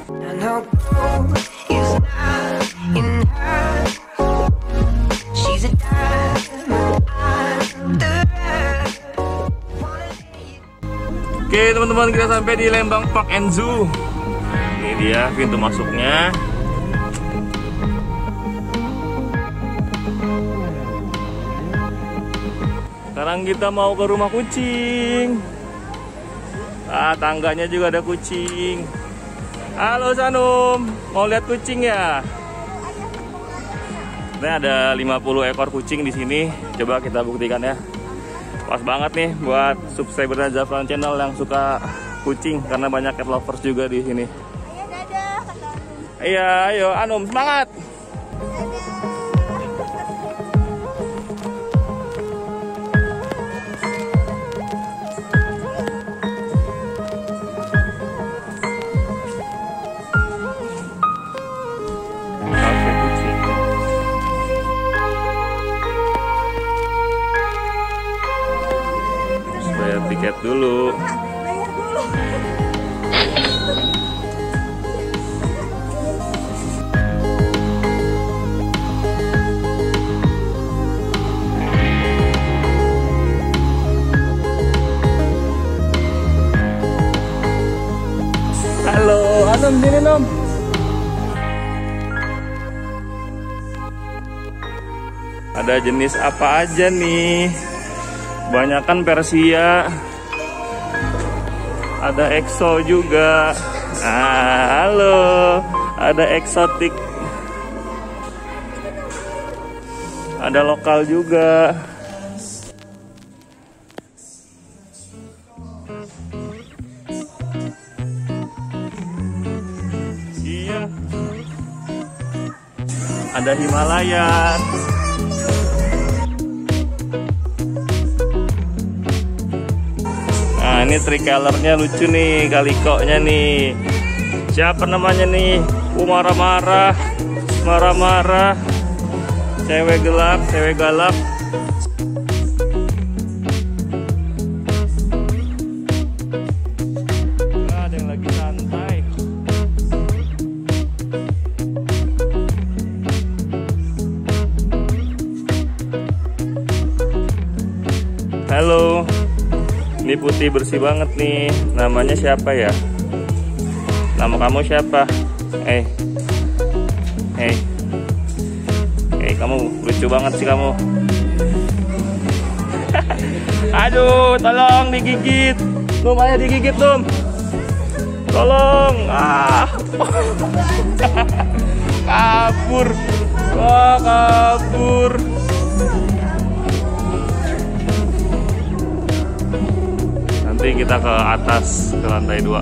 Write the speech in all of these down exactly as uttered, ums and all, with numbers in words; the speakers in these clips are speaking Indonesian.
Oke teman-teman, kita sampai di Lembang Park and Zoo. Ini dia pintu masuknya. Sekarang kita mau ke rumah kucing. Ah, tangganya juga ada kucing. Halo Sanum, mau lihat kucing ya? Ini ada lima puluh ekor kucing di sini. Coba kita buktikan ya. Pas banget nih buat subscriber Zafran Channel yang suka kucing, karena banyak cat lovers juga di sini. Iya, dadah, kata Anum. Iya, ayo Anum, semangat. Bayar tiket dulu. Bayar dulu. Halo, Anum, sini Nom. Ada jenis apa aja nih? Banyakan Persia, ada EXO juga. Ah, halo, ada eksotik, ada lokal juga. Iya, ada Himalayan. Nah, ini tricolornya lucu nih, kalikoknya nih. Siapa namanya nih? Uh, marah-marah, marah-marah. Cewek gelap, cewek galak. Nah, ada yang lagi santai. Halo. Ini putih bersih banget nih. Namanya siapa ya? Nama kamu siapa? Eh, eh, eh, kamu lucu banget sih kamu. Aduh, tolong digigit. Tum, ayo digigit Tum. Tolong. Ah, kabur. Wah, kabur. Nanti kita ke atas, ke lantai dua.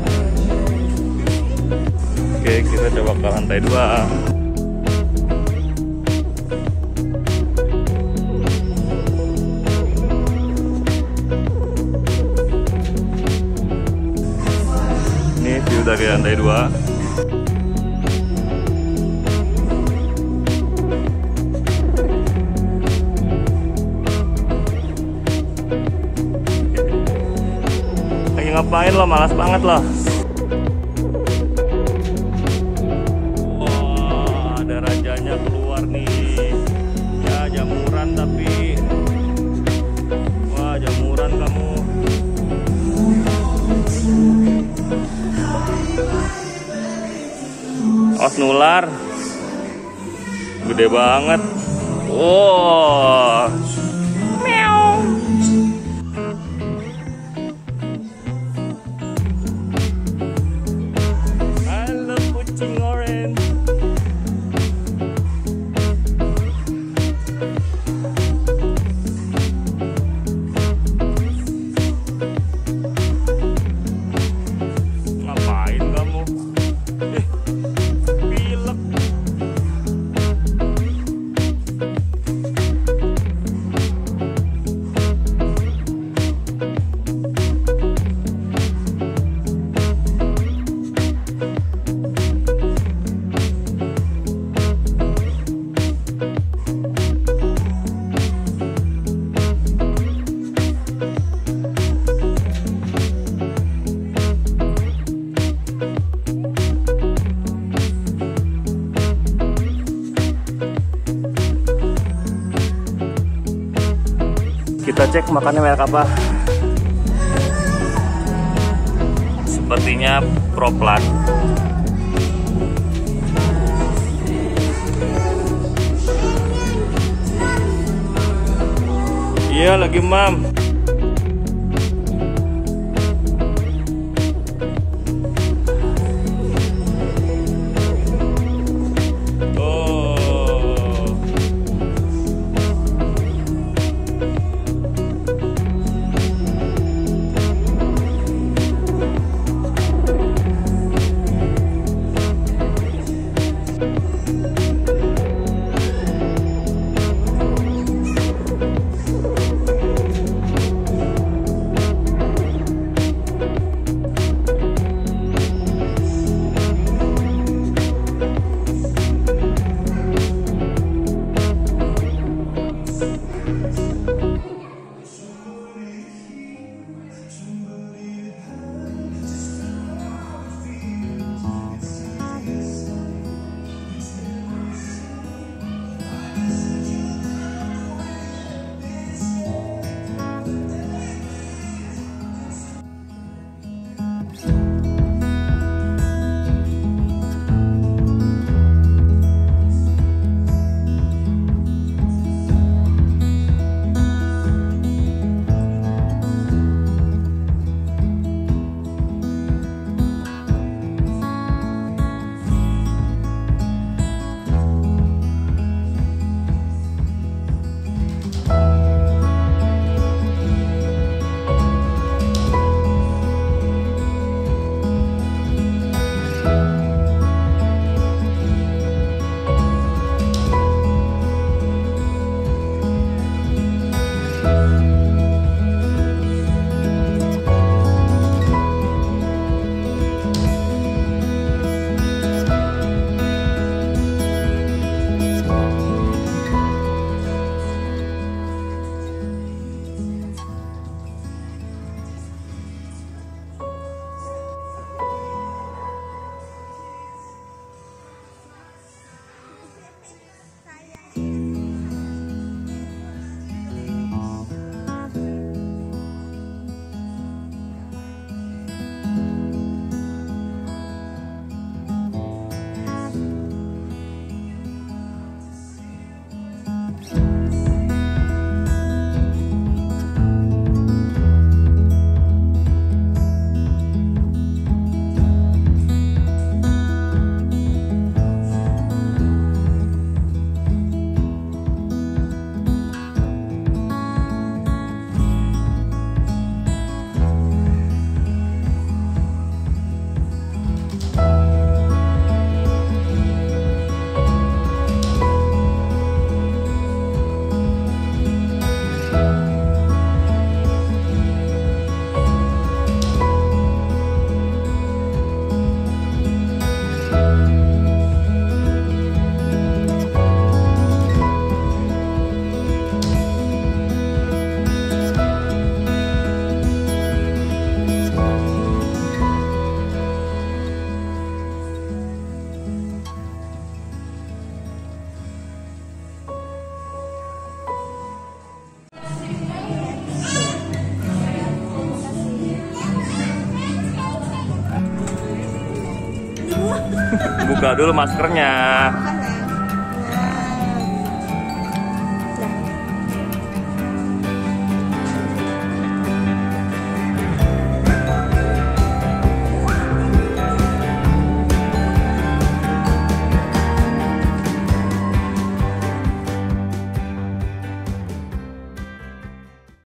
Oke, kita coba ke lantai dua. Ini view dari lantai dua. Ngapain lo, malas banget lo. Wah, ada rajanya keluar nih. Ya, jamuran tapi. Wah, jamuran kamu. Os nular. Gede banget. Wow. Kita cek makannya merek apa. Sepertinya Proplan. Iya lagi mam. Buka dulu maskernya.